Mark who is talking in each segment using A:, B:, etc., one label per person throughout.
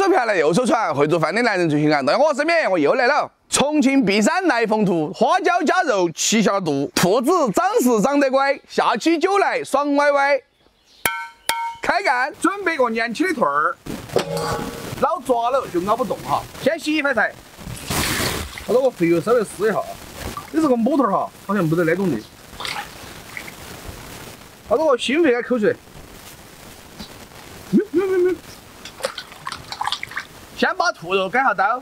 A: 手漂来右手传，会做饭的男人最性感。到我身边，我又来了。重庆璧山来风图，花椒加肉7下肚。兔子长势长得乖，下起酒来爽歪歪。开干，准备个年轻的兔儿，老抓了就咬不动哈。先洗一盘菜，把这个肥肉稍微撕一下。这是个母兔儿哈，好像没得那种的。把这个心肺给抠出来。先把兔肉改下刀，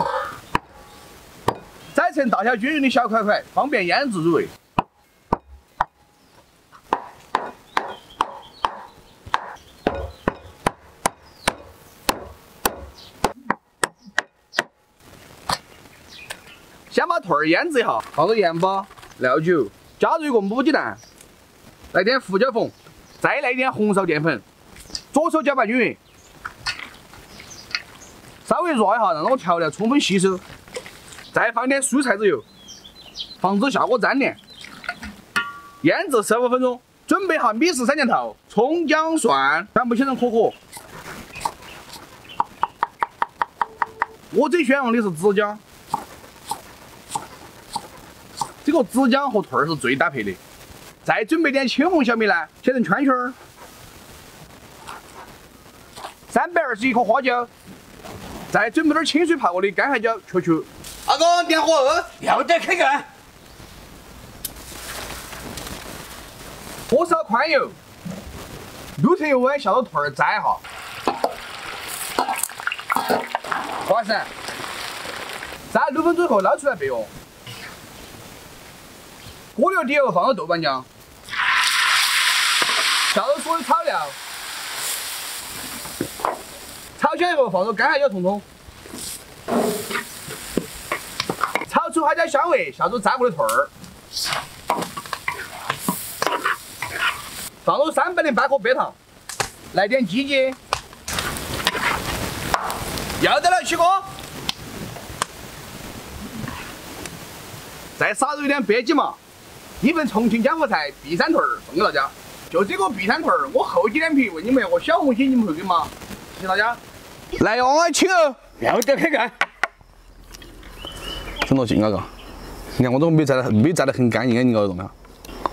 A: 宰成大小均匀的小块块，方便腌制入味。先把兔儿腌制一下，放入盐巴、料酒，加入一个母鸡蛋，来点胡椒粉，再来点红烧淀粉，左手搅拌均匀。稍微热一下，让这个调料充分吸收，再放点蔬菜籽油，防止下锅粘连。腌制15分钟，准备下米式三件套，葱姜蒜全部切成颗颗。我最喜欢用的是紫姜，这个紫姜和兔儿是最搭配的。再准备点青红小米辣，切成圈圈儿。321颗花椒。再准备点清水泡过的干海椒，球球。阿哥，点火，
B: 要得开干。
A: 火烧宽油，6成油温下到兔儿摘一下，滑散，3、6分钟后捞出来备用。锅流底后放入豆瓣酱，下入所有炒料。炒香以后放入干海椒统统，炒出花椒香味，下入炸过的兔儿，放入308克白糖，来点鸡精，要得了，起锅，再撒入一点白吉麻，1份重庆江湖菜璧山兔儿送给大家。就这个璧山兔儿，我厚起脸皮问你们个小红心，你们会给吗？谢谢大家。来哟，我请哦！
B: 要得开干。
A: 很多劲啊哥，你看我这个没炸得很干硬，你搞得懂没有？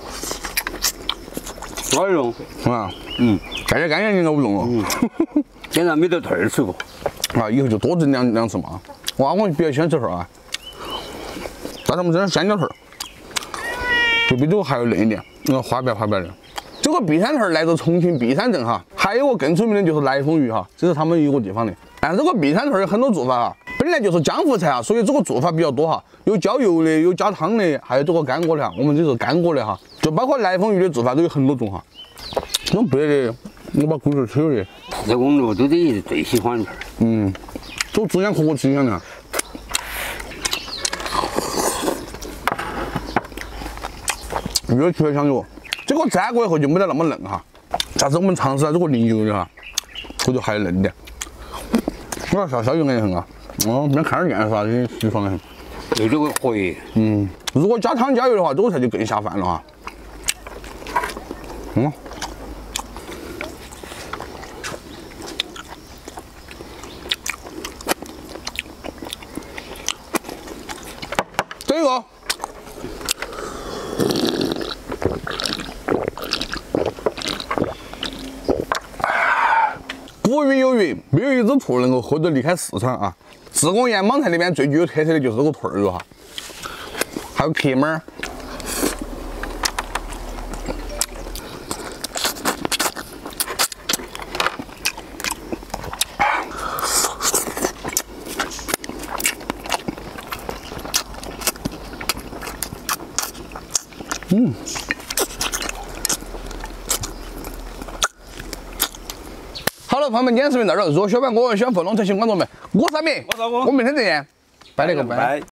B: 好用
A: 啊，炸得干硬你搞不动哦。
B: 现在没得兔儿吃过。
A: 啊，以后就多整两次嘛。哇，我比较喜欢吃兔儿啊，但是我们这儿香蕉兔儿，就比这个还要嫩一点，花白的。这个璧山兔儿来自重庆璧山镇哈，还有个更出名的就是来风鱼哈，这是他们一个地方的。但是这个璧山兔儿有很多做法哈，本来就是江湖菜啊，所以这个做法比较多哈，有浇油的，有加汤的，还有这个干锅的哈。我们这是干锅的哈，就包括来风鱼的做法都有很多种哈。这种白的，我把骨头吃了的。
B: 这我们都得最喜欢的。
A: 这个猪羊可吃一样的。越吃越香油。这个粘过以后就没得那么嫩哈，下次我们尝试下这个淋油的哈，这就还嫩点。我要小油硬很啊，边看着眼啥的，舒爽的很。
B: 有这个回。
A: 如果加汤加油的话，这个菜就更下饭了哈。这个。古语有云，没有一只兔能够活得离开四川啊。自贡盐莽菜里面最具有特色的就是这个兔儿肉哈，还有壳儿。好了，朋友们，今天视频到这儿。如果喜欢我，喜欢粉龙，请关注我们。我是阿明，我明天再见，拜了个拜。